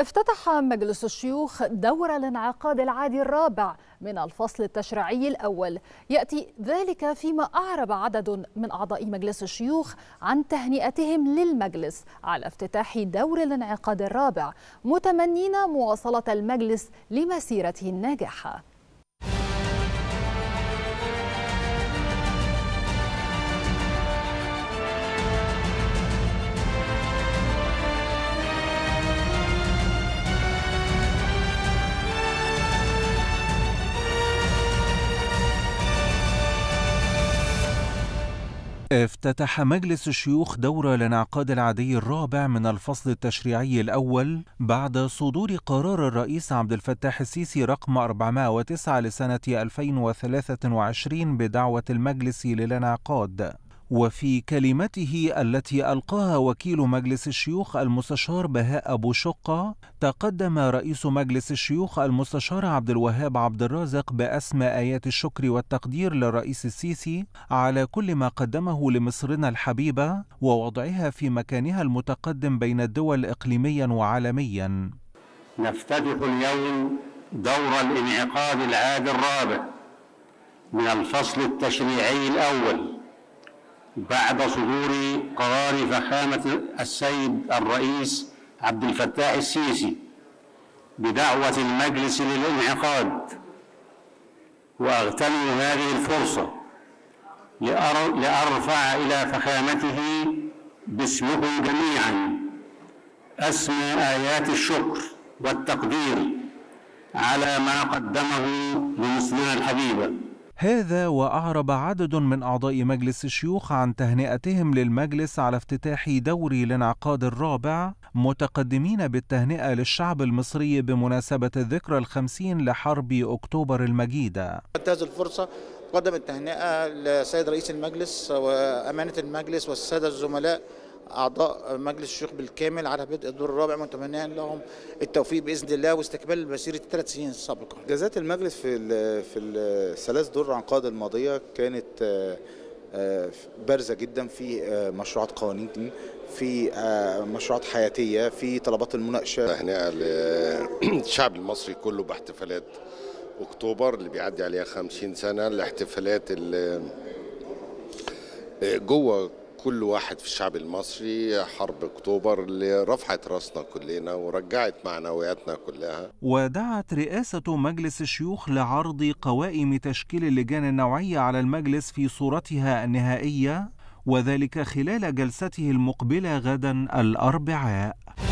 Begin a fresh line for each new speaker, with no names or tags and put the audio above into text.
افتتح مجلس الشيوخ دور الانعقاد العادي الرابع من الفصل التشريعي الأول. يأتي ذلك فيما أعرب عدد من أعضاء مجلس الشيوخ عن تهنئتهم للمجلس على افتتاح دور الانعقاد الرابع، متمنين مواصلة المجلس لمسيرته الناجحة.
افتتح مجلس الشيوخ دور الانعقاد العادي الرابع من الفصل التشريعي الأول بعد صدور قرار الرئيس عبد الفتاح السيسي رقم 409 لسنة 2023 بدعوة المجلس للانعقاد. وفي كلمته التي ألقاها وكيل مجلس الشيوخ المستشار بهاء أبو شقة، تقدم رئيس مجلس الشيوخ المستشار عبد الوهاب عبد الرازق بأسمى آيات الشكر والتقدير للرئيس السيسي على كل ما قدمه لمصرنا الحبيبة ووضعها في مكانها المتقدم بين الدول إقليميا وعالميا.
نفتتح اليوم دور الانعقاد العادي الرابع من الفصل التشريعي الأول بعد صدور قرار فخامة السيد الرئيس عبد الفتاح السيسي بدعوة المجلس للانعقاد. وأغتنم هذه الفرصة لأرفع إلى فخامته باسمكم جميعا أسمى آيات الشكر والتقدير على ما قدمه لمصرنا الحبيبة.
هذا وأعرب عدد من أعضاء مجلس الشيوخ عن تهنئتهم للمجلس على افتتاح دور الانعقاد الرابع، متقدمين بالتهنئة للشعب المصري بمناسبة الذكرى 50 لحرب أكتوبر المجيدة.
انتهز الفرصة قدم التهنئة للسيد رئيس المجلس وأمانة المجلس والسادة الزملاء أعضاء مجلس الشيوخ بالكامل على بدء الدور الرابع، متمنيا لهم التوفيق بإذن الله واستكمال مسيرة ال3 سنين السابقة.
إنجازات المجلس في الثلاث دور الانعقاد الماضية كانت بارزة جدا في مشروعات قوانين، في مشروعات حياتية، في طلبات المناقشة.
تهنئة للشعب المصري كله باحتفالات أكتوبر اللي بيعدي عليها 50 سنة، الاحتفالات اللي جوه كل واحد في الشعب المصري، حرب أكتوبر اللي رفعت راسنا كلنا ورجعت معنوياتنا كلها.
ودعت رئاسة مجلس الشيوخ لعرض قوائم تشكيل اللجان النوعية على المجلس في صورتها النهائية، وذلك خلال جلسته المقبلة غدا الأربعاء.